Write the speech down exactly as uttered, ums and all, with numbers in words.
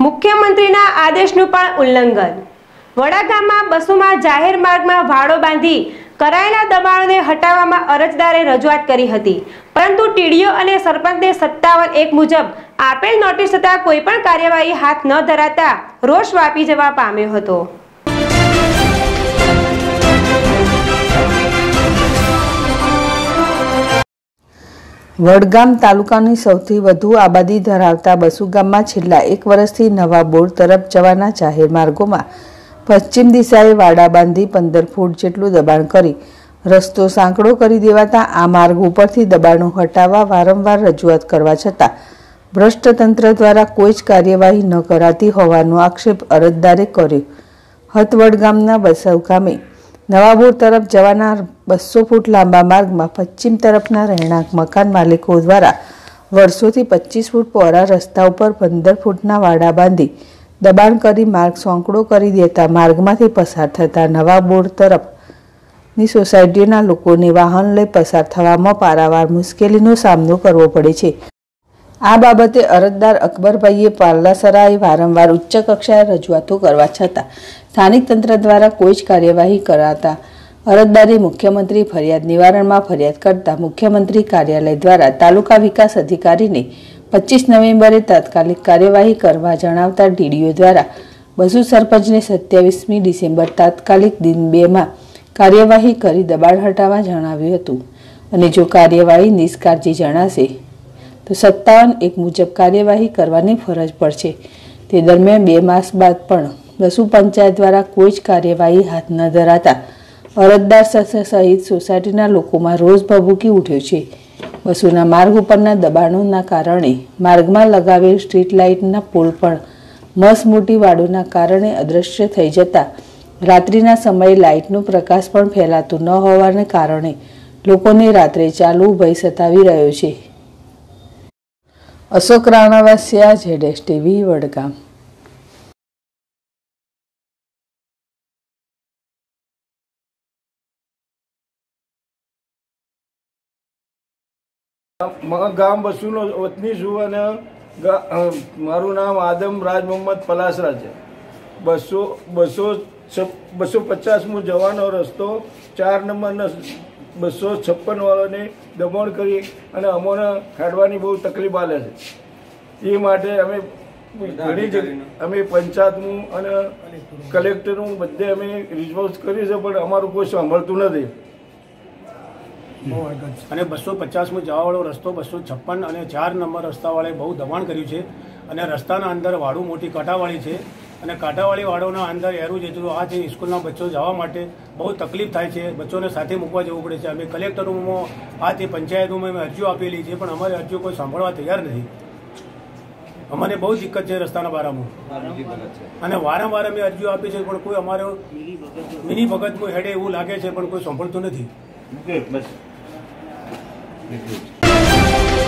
મુખ્યમંત્રીના આદેશનું પણ ઉલ્લંઘન। વડાગામમાં બસોમાં જાહેર માર્ગમાં વાડો બાંધી કરાયેલા દબાણોને હટાવવામાં અરજદારે રજૂઆત કરી હતી, પરંતુ ટીડીઓ અને સરપંચને સત્તાવન એક મુજબ આપેલ નોટિસ છતાં કોઈ પણ કાર્યવાહી હાથ ન ધરાતા રોષ વ્યાપી જવા પામ્યો હતો। વડગામ તાલુકાની સૌથી વધુ આબાદી ધરાવતા બસુ ગામમાં છેલ્લા એક વર્ષથી નવા બોર તરફ જવાના જાહેર માર્ગોમાં પશ્ચિમ દિશાએ વાડા બાંધી પંદર ફૂટ જેટલું દબાણ કરી રસ્તો સાંકડો કરી દેવાતા આ માર્ગ ઉપરથી દબાણો હટાવવા વારંવાર રજૂઆત કરવા છતાં ભ્રષ્ટ તંત્ર દ્વારા કોઈ જ કાર્યવાહી ન કરાતી હોવાનો આક્ષેપ અરજદારે કર્યો। હત વડગામના બસુ ગામે નવાબોર તરફ જવાના બસો ફૂટ લાંબા માર્ગમાં પશ્ચિમ તરફના રહેણાંક મકાન માલિકો દ્વારા વર્ષોથી પચીસ ફૂટ પહોળા રસ્તા ઉપર પંદર ફૂટના વાડા બાંધી દબાણ કરી માર્ગ સોંકડો કરી દેતા માર્ગમાંથી પસાર થતા નવાબોર તરફની સોસાયટીના લોકોને વાહન લઈ પસાર થવામાં પારાવાર મુશ્કેલીનો સામનો કરવો પડે છે। આ બાબતે અરજદાર અકબરભાઈએ પાલાસરાએ વારંવાર ઉચ્ચ કક્ષાએ રજૂઆતો કરવા છતાં સ્થાનિક તંત્ર દ્વારા કોઈ જ કાર્યવાહી કરાતા અરજદારે મુખ્યમંત્રી ફરિયાદ નિવારણમાં ફરિયાદ કરતા મુખ્યમંત્રી કાર્યાલય દ્વારા તાલુકા વિકાસ અધિકારીને પચીસ નવેમ્બરે તાત્કાલિક કાર્યવાહી કરવા જણાવતા ટીડીઓ દ્વારા બસુ સરપંચને સત્યાવીસમી ડિસેમ્બર તાત્કાલિક દિન બેમાં કાર્યવાહી કરી દબાણ હટાવવા જણાવ્યું હતું અને જો કાર્યવાહી નિષ્કાળજી જણાશે તો સત્તાવન એક મુજબ કાર્યવાહી કરવાની ફરજ પડશે। તે દરમિયાન બે માસ બાદ પણ બસુ પંચાયત દ્વારા કોઈ જ કાર્યવાહી હાથ ન ધરાતા અરજદાર સહિત સોસાયટીના લોકોમાં રોષ ભભૂકી ઉઠ્યો છે। બસુના માર્ગ ઉપરના દબાણોના કારણે માર્ગમાં લગાવેલ સ્ટ્રીટ લાઇટના પોલ પણ મસમોટી વાડોના કારણે અદૃશ્ય થઈ જતા રાત્રિના સમયે લાઇટનો પ્રકાશ પણ ફેલાતો ન હોવાને કારણે લોકોને રાત્રે ચાલવું ભય સતાવી રહ્યો છે। Ashok Ranavasiya, ZS TV, Vadgam. ગામ બસુનો વતની છું અને મારું નામ આદમ રાજ મોહમ્મદ પલાસરા છે। બસો બસો બસો પચાસમો જવાનો રસ્તો ચાર નંબરના બસો છપ્પન વાળાને દબાણ કરી અને અમોને કાઢવાની બહુ તકલીફ આલે છે। એ માટે અમે ઘણી જગ્યાએ અમે પંચાયતનું અને કલેક્ટરનું બધે અમે રિસ્પોન્સ કર્યું છે, પણ અમારું કોઈ સાંભળતું નથી। અને બસો પચાસમાં જવાવાળો રસ્તો બસો છપ્પન અને ચાર નંબર રસ્તાવાળે બહુ દબાણ કર્યું છે અને રસ્તાના અંદર વાડું મોટી કાંટાવાળી છે અને કાંટાવાળી વાડોના અંદર એરું જેટલું આ છે સ્કૂલના બચ્ચો જવા માટે બહુ તકલીફ થાય છે। બચ્ચોને સાથે મૂકવા જવું પડે છે। અમે કલેક્ટરોમાં આ તે પંચાયતોમાં અમે અરજીઓ આપેલી છે, પણ અમારી અરજીઓ કોઈ સાંભળવા તૈયાર નથી। અમને બહુ દિક્કત છે રસ્તાના બારામાં અને વારંવાર અમે અરજીઓ આપી છે, પણ કોઈ અમારો મિની ભગતમાં હેડે એવું લાગે છે, પણ કોઈ સાંભળતું નથી।